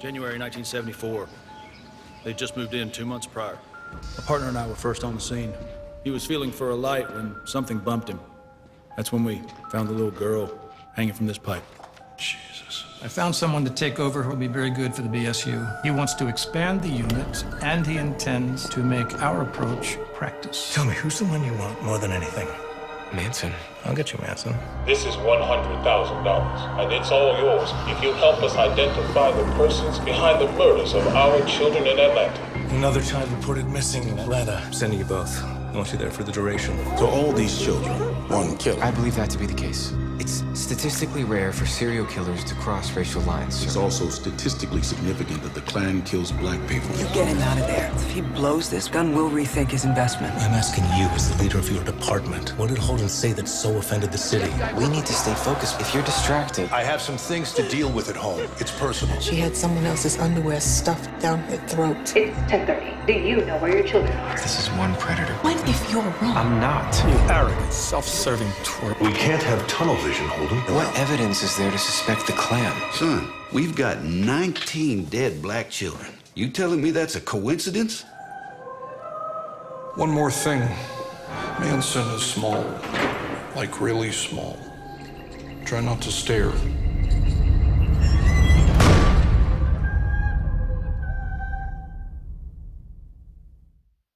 January 1974. They'd just moved in 2 months prior. My partner and I were first on the scene. He was feeling for a light when something bumped him. That's when we found the little girl hanging from this pipe. Jesus. I found someone to take over who will be very good for the BSU. He wants to expand the unit, and he intends to make our approach practice. Tell me, who's the one you want more than anything? Manson. I'll get you Manson. This is $100,000, and it's all yours if you help us identify the persons behind the murders of our children in Atlanta. Another child reported missing in Atlanta. I'm sending you both. I want you there for the duration. So all these children, one killer. I believe that to be the case. It's statistically rare for serial killers to cross racial lines, sir. It's also statistically significant that the Klan kills black people. You get him out of there. If he blows this, Gunn will rethink his investment. I'm asking you as the leader of your department. What did Holden say that so offended the city? We need to stay focused. If you're distracted... I have some things to deal with at home. It's personal. She had someone else's underwear stuffed down her throat. It's 10:30. Do you know where your children are? This is one predator. What if you're wrong? I'm not. You arrogant, self-serving twerp. We can't have tunnel vision, Holden. What evidence is there to suspect the Klan? Son, we've got 19 dead black children. You telling me that's a coincidence? One more thing. Manson is small. Like really small. Try not to stare.